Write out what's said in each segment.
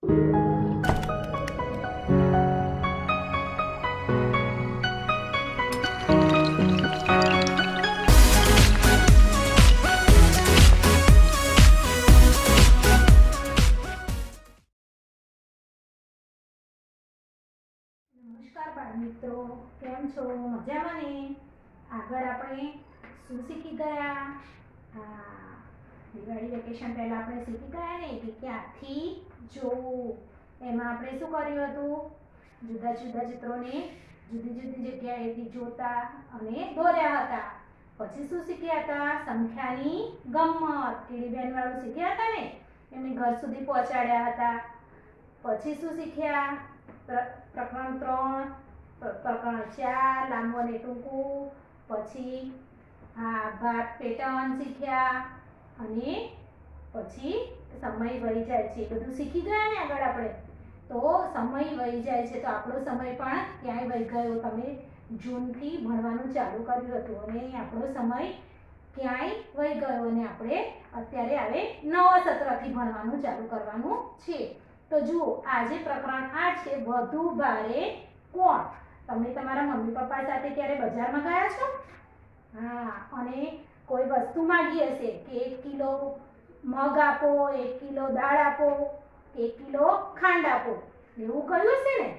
નમસ્કાર બાળ મિત્રો, કેમ છો? મજામાં ને? આગળ આપણે શું શીખી ગયા? દિવાળી વેકેશન પહેલા આપણે શીખી ગયા ને કે ક્યાંથી જોવું. એમાં આપણે શું કર્યું હતું? જુદા જુદા ચિત્રોને જુદી જુદી જગ્યાએથી જોતા અને દોર્યા હતા. પછી શું શીખ્યા હતા? સંખ્યાની ગમ્મત કીડીબેન વાળું શીખ્યા હતા ને, એમને ઘર સુધી પહોંચાડ્યા હતા. પછી શું શીખ્યા? પ્રકરણ 3, પ્રકરણ 4 લાંબુ અને ટૂંકું. પછી ભાત પેટર્ન શીખ્યા અને પછી સમય વહી જાય છે. બધું શીખી ગયા ને આગળ આપણે. તો સમય વહી જાય છે તો આપણો સમય પણ ક્યાંય વહી ગયો. તમે જૂનથી ભણવાનું ચાલુ કર્યું હતું અને આપણો સમય ક્યાંય વહી ગયો અને આપણે અત્યારે હવે નવા સત્રથી ભણવાનું ચાલુ કરવાનું છે. તો જુઓ, આજે પ્રકરણ 8 છે, વધુ ભારે કોણ? તમે તમારા મમ્મી પપ્પા સાથે ક્યારે બજારમાં ગયા છો? અને કોઈ વસ્તુ માંગી હશે કે 1 કિલો મગ આપો, 1 કિલો દાળ આપો, 1 કિલો ખાંડ આપો, એવું કહ્યું હશે ને?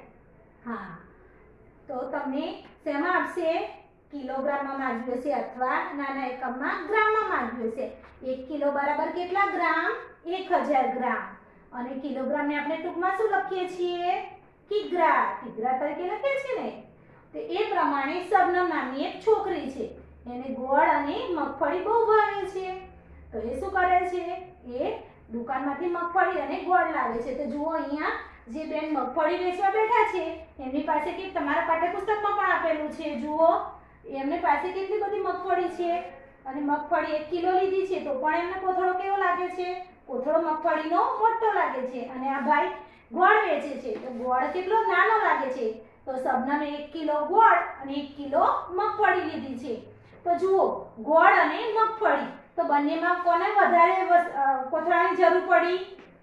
તો તમને શેમાં આપશે? કિલોગ્રામમાં માંગ્યું હશે અથવા નાના એકમમાં ગ્રામમાં માંગ્યું હશે. 1 કિલો બરાબર કેટલા ગ્રામ? 1000 ગ્રામ. અને કિલોગ્રામને આપણે ટૂંકમાં શું લખીએ છીએ? કિગ્રા. કિગ્રા તરીકે લખીએ છીએ ને. તો એ પ્રમાણે શબનમ નામની એક છોકરી છે, એને ગોળ અને મગફળી બહુ ભાવે છે. તો એ શું કરે છે? એ દુકાનમાંથી મગફળી અને ગોળ લાવે છે. તો જુઓ, અહીંયા જે બેન મગફળી વેચવા બેઠા છે એમની પાસે કે તમારા પાઠ્યપુસ્તકમાં પણ આપેલું છે. જુઓ, એમની પાસે કેટલી બધી મગફળી છે અને મગફળી 1 કિલો લીધી છે તો પણ એમને કોથળો કેવો લાગે છે? કોથળો મગફળીનો મોટો લાગે છે. અને આ ભાઈ ગોળ વેચે છે તો ગોળ કેટલો નાનો લાગે છે. તો શબનમે 1 કિલો ગોળ અને 1 કિલો મગફળી લીધી છે. તો જુઓ, ગોળ અને મગફળી, તો બંનેમાં કોને વધારે કોથળાની જરૂર પડી?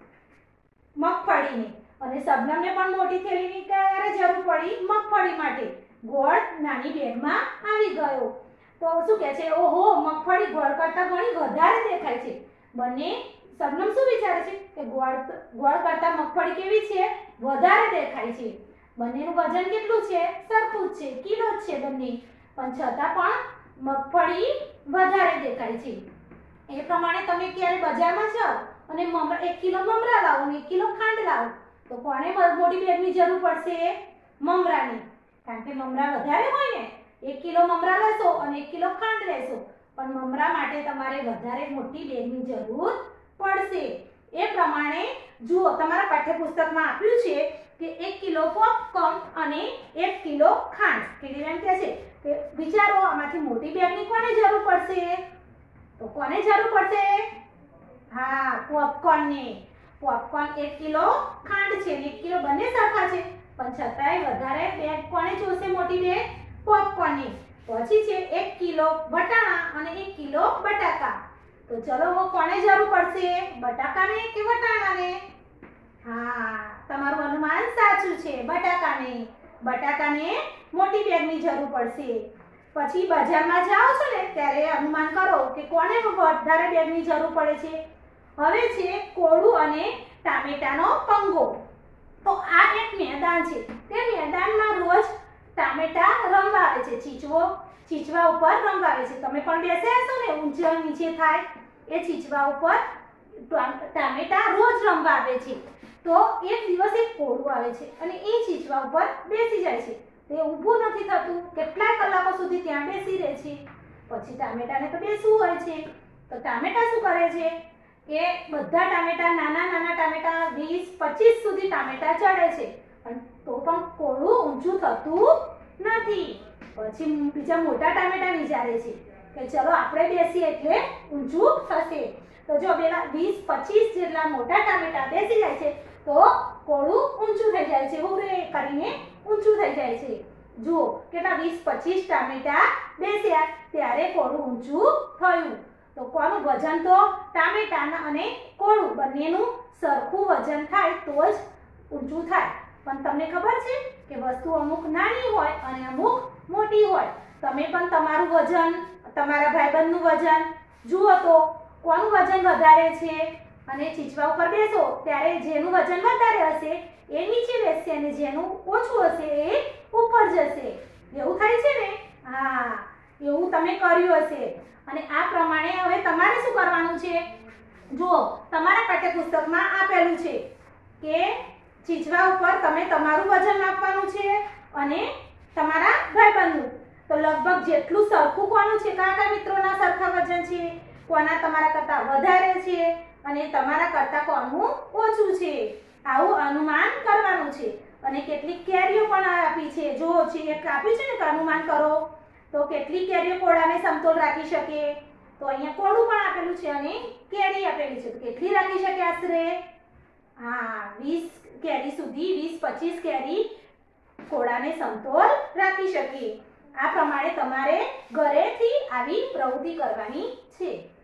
મગફળીને. અને શબનમને પણ મોટી થેલીની ક્યારે જરૂર પડી? મગફળી માટે. ગોળ નાની બેગમાં આવી ગયો. તો શું કહે છે? ઓહો, મગફળી ગોળ કરતાં ઘણી વધારે દેખાય છે. બંને શબનમ શું વિચારે છે કે ગોળ કરતાં મગફળી કેવી છે? વધારે દેખાય છે. બંનેનું વજન કેટલું છે? સરખું જ છે, કિલો જ છે બંને, પણ છતાં પણ મગફળી વધારે દેખાય છે. એ પ્રમાણે તમે ક્યારે બજારમાં જાઓ અને 1 કિલો મમરા લાવો અને 1 કિલો ખાંડ લાવો તો કોને મોટી બેગની જરૂર પડશે? મમરાની. કારણ કે મમરા વધારે હોય ને. 1 કિલો મમરા લેશો અને 1 કિલો ખાંડ લેશો, પણ મમરા માટે તમારે વધારે મોટી બેગની જરૂર પડશે. એ પ્રમાણે જુઓ, તમારા પાઠ્યપુસ્તકમાં આપ્યું છે કે 1 કિલો પોપકોર્ન અને 1 કિલો ખાંડ. કીડીબેન કહે છે કે વિચારો, આમાંથી મોટી બેગની કોને જરૂર પડશે? તો કોને જરૂર પડશે? પોપકોર્નની. પોપકોર્ન 1 કિલો ખાંડ છે અને 1 કિલો બંને સરખા છે, પણ છતાંય વધારે બેગ કોને જોશે? મોટી બેગ પોપકોર્નની. પછી છે 1 કિલો વટાણા અને 1 કિલો બટાકા. તો ચલો, કોને જરૂર પડશે? બટાકાને કે વટાણાને? તમારું અનુમાન સાચું છે, બટાકાને. બટાકાને મોટી બેગની જરૂર પડશે. પછી બજારમાં જાઓ છો ને ત્યારે અનુમાન કરો કે કોને વધારે બેગની જરૂર પડે છે. હવે છે કોળું અને ટામેટાનો પંગો. તો આ એક મેદાન છે. તે મેદાનમાં રોજ ટામેટા રમવા આવે છે. ચીચવા ઉપર રમવા આવે છે. તમે પણ બેસ્યા હશો ને, ઊંચા નીચે થાય એ ચીચવા ઉપર ટામેટા રોજ રમવા આવે છે. તો એક દિવસ એક કોળું આવે છે અને એ ચીચવા ઉપર બેસી જાય છે. તે ઊભું નથી થતું, કેટલાય કલાકો સુધી ત્યાં બેસી રહે છે. પછી ટામેટાને તો બેસવું હોય છે. તો ટામેટા શું કરે છે કે બધા ટામેટા, નાના નાના ટામેટા 20-25 સુધી ટામેટા ચડે છે, પણ તો પણ કોળું ઊંચું થતું નથી. પછી બીજા મોટા ટામેટા વિચારે છે કે ચલો આપણે બેસીએ એટલે ઊંચું થશે. તો જો પેલા 20-25 જેટલા મોટા ટામેટા બેસી જાય છે તો કોળું ઊંચું થઈ જાય છે. હુરે કરીને ઊંચું થઈ જાય છે. જુઓ, કેટલા 20-25 ટામેટા બેસ્યા ત્યારે કોળું ઊંચું થયું. તો કોનું વજન? તો ટામેટાના અને કોળું બંનેનું સરખું વજન થાય તો જ ઊંચું થાય. પણ તમને ખબર છે કે વસ્તુ અમુક નાની હોય અને અમુક મોટી હોય. તમે પણ તમારું વજન, તમારા ભાઈબંધનું વજન જુઓ તો કોનું વજન વધારે છે, અને ચીચવા ઉપર બેસો ત્યારે જેનું વજન વધારે હશે એ નીચે બેસશે અને જેનું ઓછું હશે એ ઉપર જશે. એવું થાય છે ને? હા, એવું તમે કર્યું હશે. અને આ પ્રમાણે હવે તમારે શું કરવાનું છે? જુઓ, તમારા પાઠ્યપુસ્તકમાં આપેલું છે કે ચીચવા ઉપર તમે તમારું વજન આપવાનું છે અને તમારા ભાઈબંધનું. તો લગભગ જેટલું સરખું કોનું છે, કયા મિત્રોના સરખા વજન છે, કોના તમારા કરતાં વધારે છે અને તમારા કરતાં કોનું ઓછું છે, આવું અનુમાન કરવાનું છે. અને કેટલીક કેરીઓ પણ આપી છે. જો છે એક આપ્યું છે ને કે અનુમાન કરો, તો કેટલી કેરીઓ કોળાને સમતોલ રાખી શકે? તો અહીંયા કોળું પણ આપેલું છે અને કેરી આપેલી છે. તો કેટલી રાખી શકે આશરે? હા, 20 કેરી સુધી, 20-25 કેરી કોળાને સમતોલ રાખી શકે. આ પ્રમાણે તમારે ઘરેથી આવી પ્રવૃત્તિ કરવાની છે.